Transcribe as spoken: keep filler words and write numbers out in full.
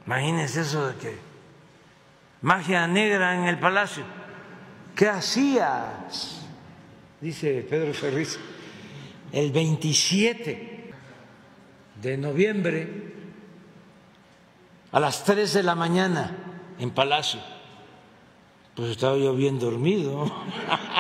Imagínense eso de que magia negra en el palacio. ¿Qué hacías? Dice Pedro Ferriz, el veintisiete de noviembre a las tres de la mañana en Palacio. Pues estaba yo bien dormido.